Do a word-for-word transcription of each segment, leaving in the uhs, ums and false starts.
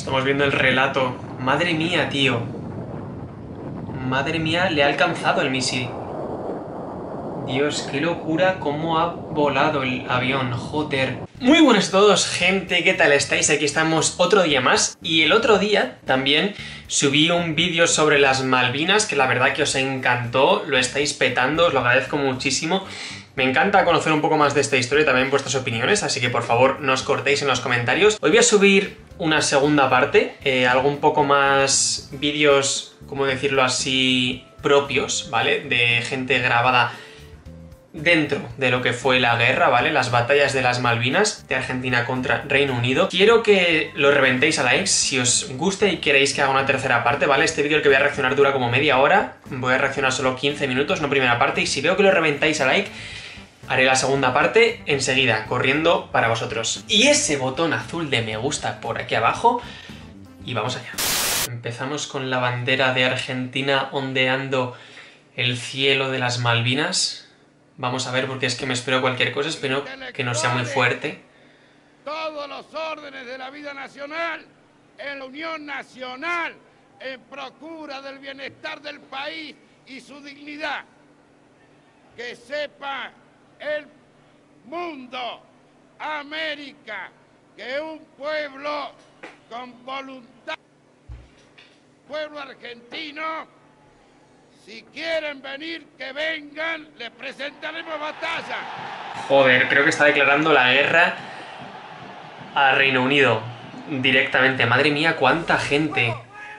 Estamos viendo el relato. Madre mía, tío. Madre mía, le ha alcanzado el misil. Dios, qué locura cómo ha volado el avión, joder. Muy buenas a todos, gente, ¿qué tal estáis? Aquí estamos otro día más. Y el otro día también subí un vídeo sobre las Malvinas, que la verdad que os encantó, lo estáis petando, os lo agradezco muchísimo. Me encanta conocer un poco más de esta historia y también vuestras opiniones, así que por favor no os cortéis en los comentarios. Hoy voy a subir una segunda parte, eh, algo un poco más vídeos, ¿cómo decirlo así?, propios, ¿vale? De gente grabada dentro de lo que fue la guerra, ¿vale? Las batallas de las Malvinas de Argentina contra Reino Unido. Quiero que lo reventéis a likes si os gusta y queréis que haga una tercera parte, ¿vale? Este vídeo el que voy a reaccionar dura como media hora, voy a reaccionar solo quince minutos, no primera parte, y si veo que lo reventáis a like, haré la segunda parte enseguida, corriendo para vosotros. Y ese botón azul de me gusta por aquí abajo, y vamos allá. Empezamos con la bandera de Argentina ondeando el cielo de las Malvinas. Vamos a ver, porque es que me espero cualquier cosa, espero que no sea muy fuerte. Todos los órdenes de la vida nacional, en la unión nacional, en procura del bienestar del país y su dignidad. Que sepa el mundo, América, que un pueblo con voluntad, pueblo argentino, si quieren venir, que vengan, les presentaremos batalla. Joder, creo que está declarando la guerra a Reino Unido directamente. Madre mía, cuánta gente.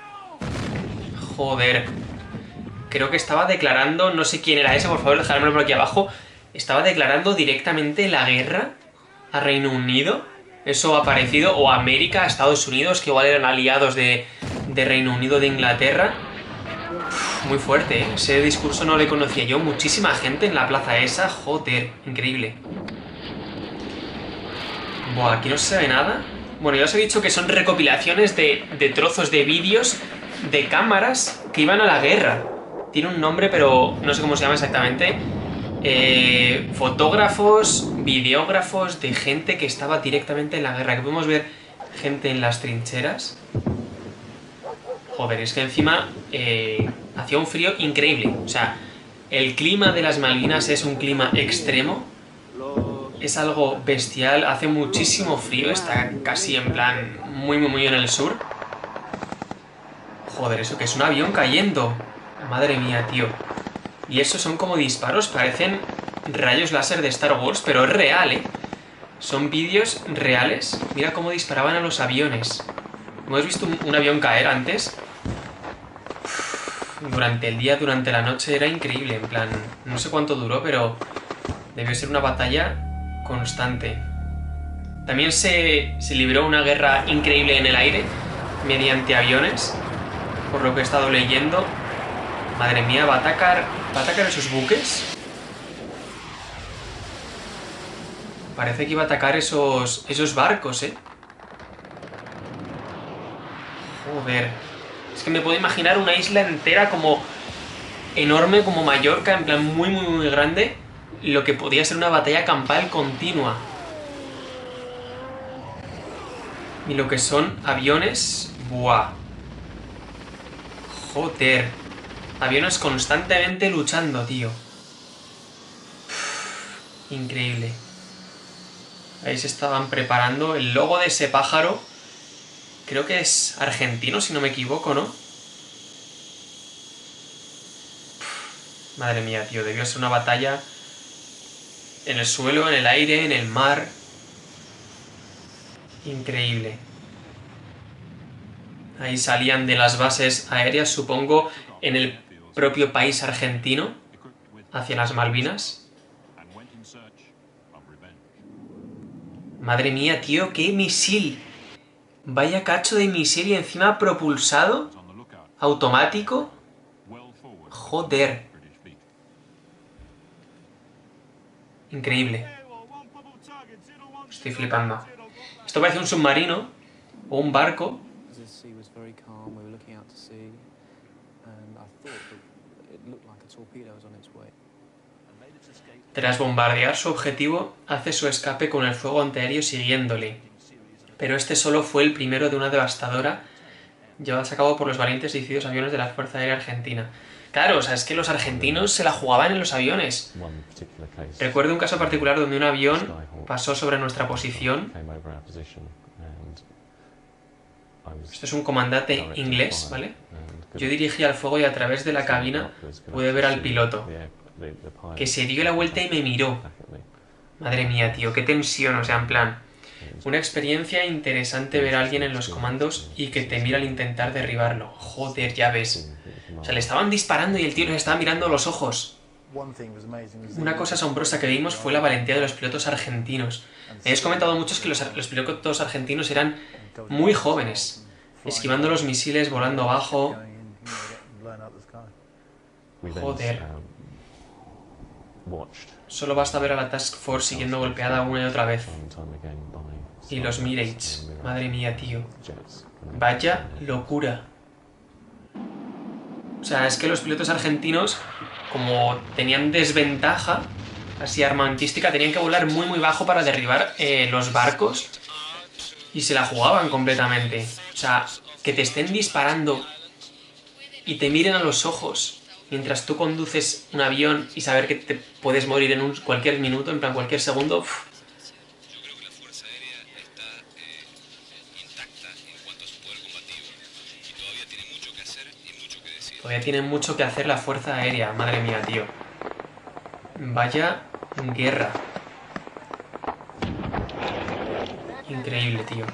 Joder. Creo que estaba declarando, no sé quién era ese, por favor dejármelo por aquí abajo. Estaba declarando directamente la guerra a Reino Unido. Eso ha parecido, o a América, a Estados Unidos, que igual eran aliados de, de Reino Unido, de Inglaterra. Muy fuerte, ¿eh? Ese discurso no le conocía yo. Muchísima gente en la plaza esa. Joder, increíble. Buah, aquí no se ve nada. Bueno, ya os he dicho que son recopilaciones de, de trozos de vídeos de cámaras que iban a la guerra. Tiene un nombre, pero no sé cómo se llama exactamente. Eh, fotógrafos, videógrafos de gente que estaba directamente en la guerra. Que podemos ver gente en las trincheras. Joder, es que encima eh, hacía un frío increíble. O sea, el clima de las Malvinas es un clima extremo. Es algo bestial, hace muchísimo frío, está casi en plan muy muy muy en el sur. Joder, eso que es un avión cayendo. Madre mía, tío. Y esos son como disparos, parecen rayos láser de Star Wars, pero es real, ¿eh? Son vídeos reales. Mira cómo disparaban a los aviones. ¿Hemos visto un, un avión caer antes? Durante el día, durante la noche, era increíble. En plan, no sé cuánto duró, pero debió ser una batalla constante. También se, se libró una guerra increíble en el aire, mediante aviones, por lo que he estado leyendo. Madre mía, ¿va a atacar, va a atacar esos buques? Parece que iba a atacar esos, esos barcos, ¿eh? Joder. Es que me puedo imaginar una isla entera como enorme, como Mallorca, en plan muy, muy, muy grande. Lo que podía ser una batalla campal continua. Y lo que son aviones... ¡Buah! Joder. Aviones constantemente luchando, tío. Uf, increíble. Ahí se estaban preparando. El logo de ese pájaro... Creo que es argentino, si no me equivoco, ¿no? Uf, madre mía, tío. Debió ser una batalla en el suelo, en el aire, en el mar. Increíble. Ahí salían de las bases aéreas, supongo, en el propio país argentino, hacia las Malvinas. Madre mía, tío, qué misil. Vaya cacho de misil y encima propulsado, automático. Joder. Increíble. Estoy flipando. Esto parece un submarino o un barco. Tras bombardear su objetivo, hace su escape con el fuego antiaéreo siguiéndole. pero este solo fue el primero de una devastadora llevada a cabo por los valientes y decididos aviones de la Fuerza Aérea Argentina. Claro, o sea, es que los argentinos se la jugaban en los aviones. Recuerdo un caso particular donde un avión pasó sobre nuestra posición. Esto es un comandante inglés, ¿vale? Yo dirigía el fuego y a través de la cabina pude ver al piloto, que se dio la vuelta y me miró. Madre mía, tío, qué tensión, o sea, en plan... Una experiencia interesante ver a alguien en los comandos y que te mira al intentar derribarlo. Joder, ya ves. O sea, le estaban disparando y el tío nos estaba mirando a los ojos. Una cosa asombrosa que vimos fue la valentía de los pilotos argentinos. Me habéis comentado muchos que los, los pilotos argentinos eran muy jóvenes, esquivando los misiles, volando bajo. Joder. Solo basta ver a la Task Force siguiendo golpeada una y otra vez. Y los Mirage. Madre mía, tío. Vaya locura. O sea, es que los pilotos argentinos, como tenían desventaja así armamentística, tenían que volar muy muy bajo para derribar eh, los barcos. Y se la jugaban completamente. O sea, que te estén disparando y te miren a los ojos mientras tú conduces un avión y saber que te puedes morir en un, cualquier minuto, en plan cualquier segundo. Uf. Yo creo que la Fuerza Aérea está eh, intacta en cuanto a su poder combativo y todavía tiene mucho que hacer y mucho que decir. Todavía tiene mucho que hacer la Fuerza Aérea, madre mía, tío. Vaya guerra. Increíble, tío.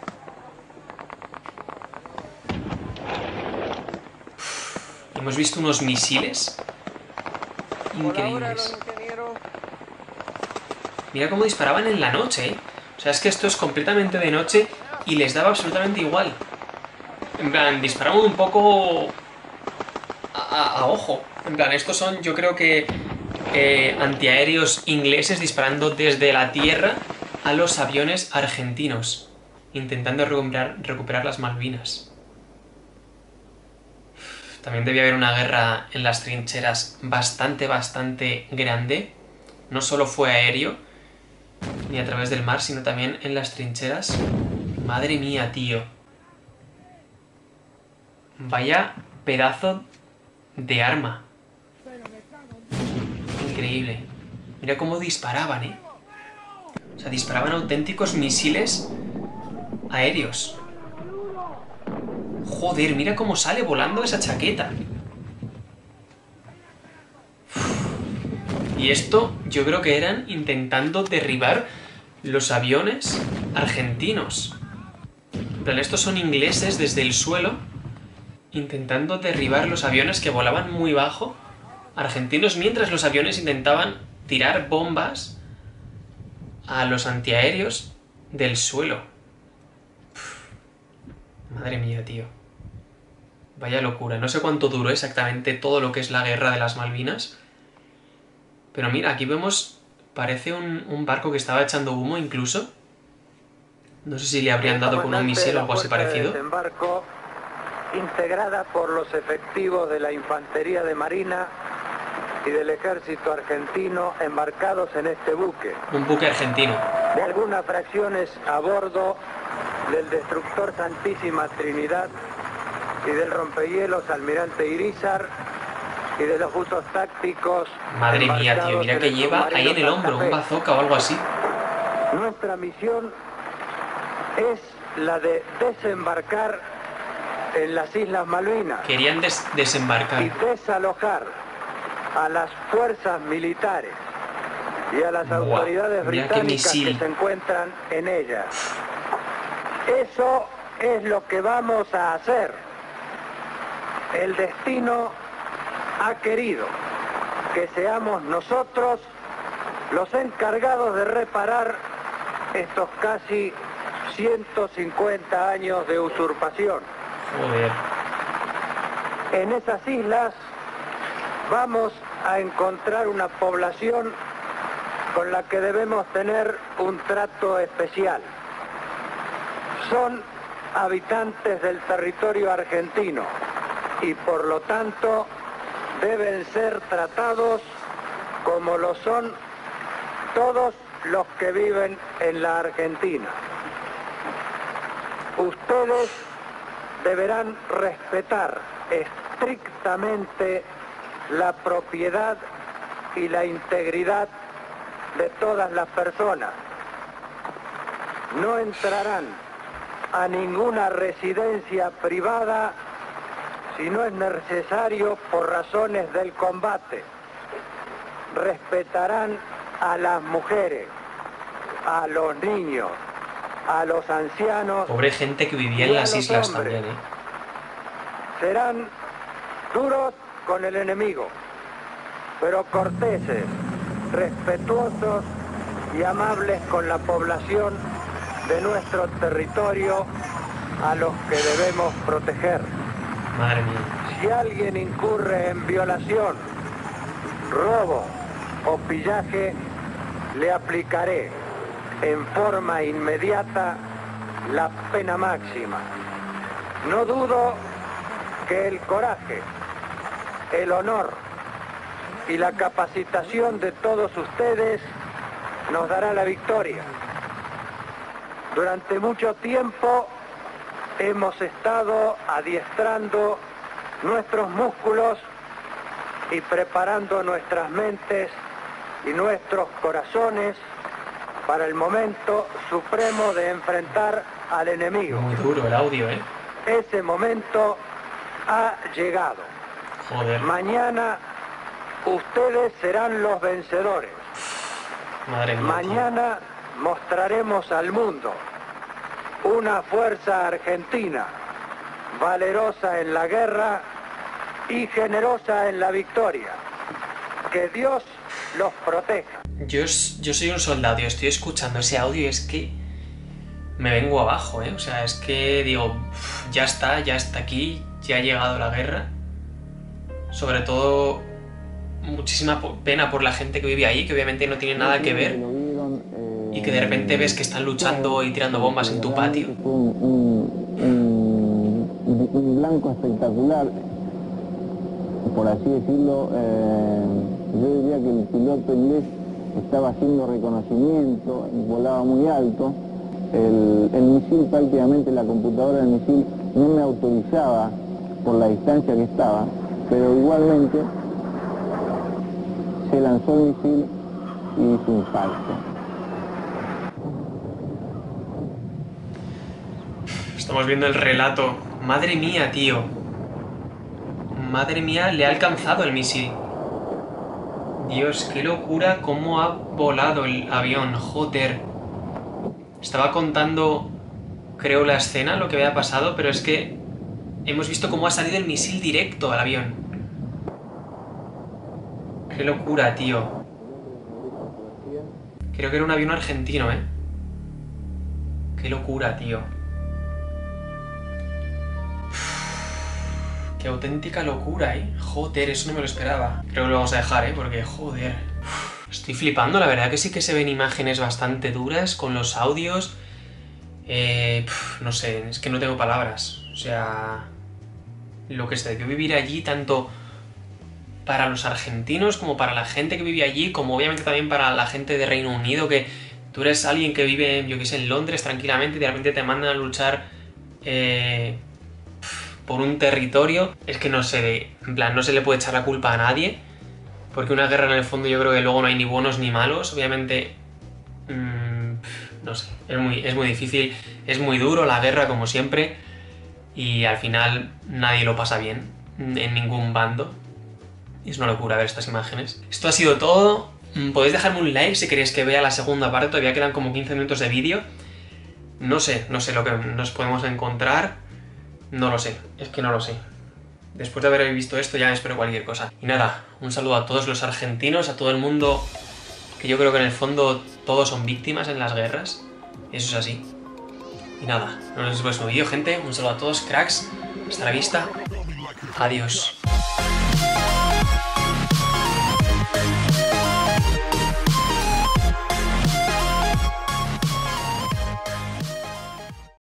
Hemos visto unos misiles increíbles. Mira cómo disparaban en la noche, ¿eh? O sea, es que esto es completamente de noche y les daba absolutamente igual. En plan, disparaban un poco a, a, a ojo. En plan, estos son, yo creo que eh, antiaéreos ingleses disparando desde la tierra a los aviones argentinos, intentando recuperar, recuperar las Malvinas. También debía haber una guerra en las trincheras bastante, bastante grande. No solo fue aéreo, ni a través del mar, sino también en las trincheras. Madre mía, tío. Vaya pedazo de arma. Increíble. Mira cómo disparaban, ¿eh? O sea, disparaban auténticos misiles aéreos. Joder, mira cómo sale volando esa chaqueta. Y esto yo creo que eran intentando derribar los aviones argentinos. En plan, estos son ingleses desde el suelo intentando derribar los aviones que volaban muy bajo argentinos, mientras los aviones intentaban tirar bombas a los antiaéreos del suelo. Madre mía, tío. Vaya locura. No sé cuánto duró exactamente todo lo que es la guerra de las Malvinas. Pero mira, aquí vemos... Parece un, un barco que estaba echando humo incluso. No sé si le habrían dado con un misil o algo así parecido. Desembarco, integrada por los efectivos de la Infantería de Marina y del Ejército Argentino embarcados en este buque. Un buque argentino. De algunas fracciones a bordo del destructor Santísima Trinidad y del rompehielos Almirante Irizar y de los buzos tácticos. Madre mía, tío, mira que lleva ahí en el hombro un bazooka o algo así. Nuestra misión es la de desembarcar en las Islas Malvinas. Querían des desembarcar. Y desalojar a las fuerzas militares y a las Buah, autoridades británicas que se encuentran en ellas. Eso es lo que vamos a hacer. El destino ha querido que seamos nosotros los encargados de reparar estos casi ciento cincuenta años de usurpación. Joder. En esas islas vamos a encontrar una población con la que debemos tener un trato especial. Son habitantes del territorio argentino y por lo tanto deben ser tratados como lo son todos los que viven en la Argentina. Ustedes deberán respetar estrictamente la propiedad y la integridad de todas las personas. No entrarán a ninguna residencia privada si no es necesario por razones del combate. Respetarán a las mujeres, a los niños, a los ancianos. Pobre gente que vivía en las islas hombres. También, ¿eh? Serán duros con el enemigo, pero corteses, respetuosos y amables con la población de nuestro territorio a los que debemos proteger. Madre mía. Si alguien incurre en violación, robo o pillaje, le aplicaré en forma inmediata la pena máxima. No dudo que el coraje, el honor y la capacitación de todos ustedes nos dará la victoria. Durante mucho tiempo hemos estado adiestrando nuestros músculos y preparando nuestras mentes y nuestros corazones para el momento supremo de enfrentar al enemigo. Muy duro el audio, ¿eh? Ese momento ha llegado. Joder. Mañana ustedes serán los vencedores. Madre mía. Mañana tío. mostraremos al mundo una fuerza argentina, valerosa en la guerra y generosa en la victoria. Que Dios los proteja. Yo, yo soy un soldado y estoy escuchando ese audio y es que me vengo abajo, ¿eh? O sea, es que digo, ya está, ya está aquí, ya ha llegado la guerra. Sobre todo, muchísima pena por la gente que vive ahí, que obviamente no tiene nada que ver, y que de repente ves que están luchando y tirando bombas en tu patio. Un, un, un, un blanco espectacular, por así decirlo. Eh, yo diría que el piloto inglés estaba haciendo reconocimiento, volaba muy alto. El, el misil, prácticamente la computadora del misil no me autorizaba por la distancia que estaba, pero igualmente se lanzó el misil y hizo impacto. Estamos viendo el relato. Madre mía, tío. Madre mía, le ha alcanzado el misil. Dios, qué locura cómo ha volado el avión. Joder. Estaba contando, creo, la escena, lo que había pasado, pero es que hemos visto cómo ha salido el misil directo al avión. Qué locura, tío. Creo que era un avión argentino, ¿eh? Qué locura, tío. Qué auténtica locura, ¿eh? Joder, eso no me lo esperaba. Creo que lo vamos a dejar, ¿eh? Porque, joder. Estoy flipando, la verdad que sí que se ven imágenes bastante duras con los audios. Eh, pf, no sé, es que no tengo palabras. O sea, lo que se debió vivir allí, tanto para los argentinos como para la gente que vive allí, como obviamente también para la gente de Reino Unido, que tú eres alguien que vive, yo qué sé, en Londres tranquilamente y de repente te mandan a luchar eh, por un territorio. Es que no sé, en plan, no se le puede echar la culpa a nadie, porque una guerra en el fondo yo creo que luego no hay ni buenos ni malos. Obviamente, mmm, no sé, es muy, es muy difícil, es muy duro la guerra como siempre, y al final nadie lo pasa bien en ningún bando. Es una locura ver estas imágenes. Esto ha sido todo. Podéis dejarme un like si queréis que vea la segunda parte. Todavía quedan como quince minutos de vídeo. No sé, no sé lo que nos podemos encontrar. No lo sé, es que no lo sé. Después de haber visto esto ya espero cualquier cosa. Y nada, un saludo a todos los argentinos, a todo el mundo, que yo creo que en el fondo todos son víctimas en las guerras. Eso es así. Y nada, nos vemos en el próximo vídeo, gente. Un saludo a todos, cracks. Hasta la vista. Adiós.